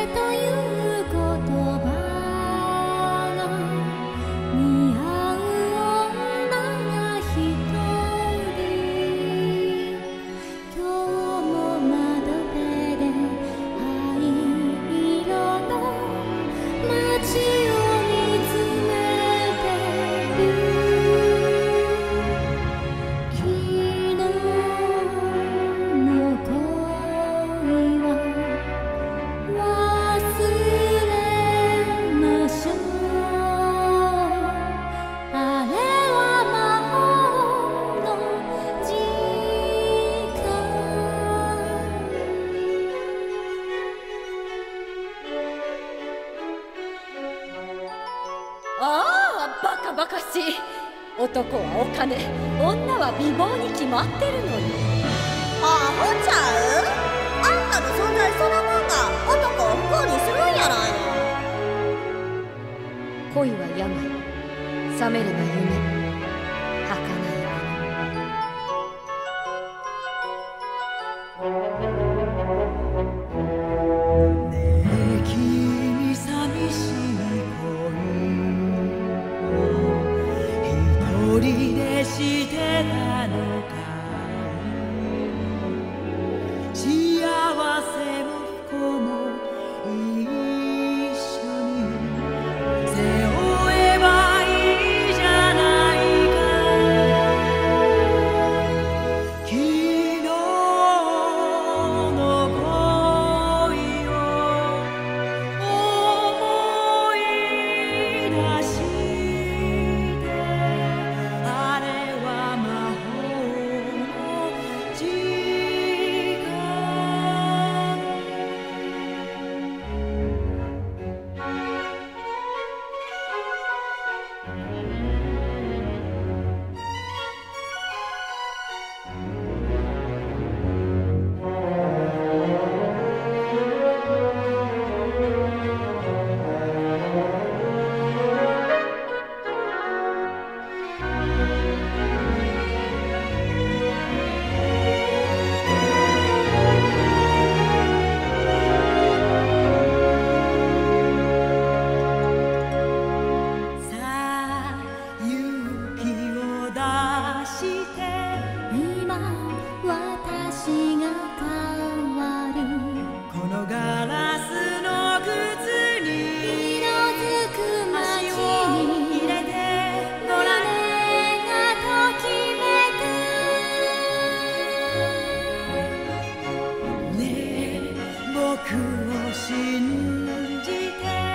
という言葉が似合う女が一人、今日も窓辺で灰色の街を見つめてる。昨日の恋は忘れましょう。あれは魔法の時ああ、バカバカしい。男はお金、女は美貌に決まってるのよ。 アホちゃう？あんたの存在そのもんが男を不幸にするんやないの。 恋は病、覚めれば夢、儚いもの。 ねえ君寂しい恋を一人でしてたのかい。幸せも不幸も一緒に背負えばいいじゃないか。昨日の恋を思い出してあれは魔法の時間。さあ勇気を出して今私が変わる。 このガラスの靴に色づく街足をに入れて乗らね胸がときめく。 ねえ僕を信じて